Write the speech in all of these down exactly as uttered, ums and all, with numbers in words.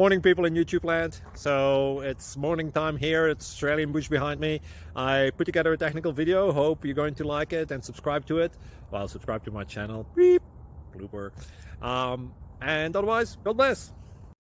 Morning, people in YouTube land. So it's morning time here. It's Australian bush behind me. I put together a technical video. Hope you're going to like it and subscribe to it. Well, subscribe to my channel. Beep. Blooper. Um, and otherwise, God bless.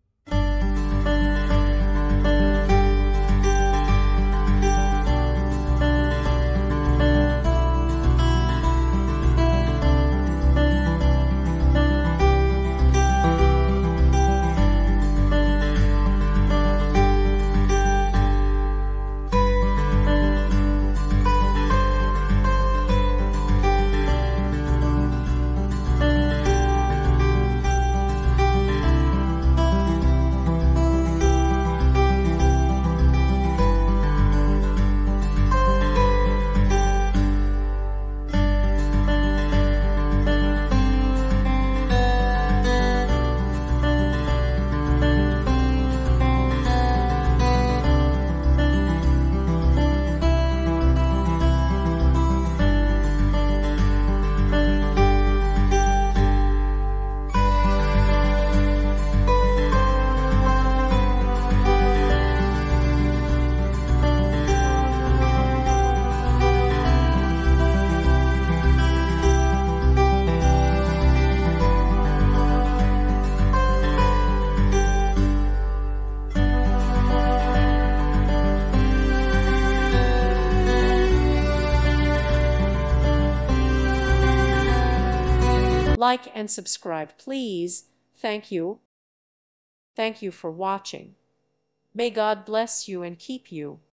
Like and subscribe, please. Thank you. Thank you for watching. May God bless you and keep you.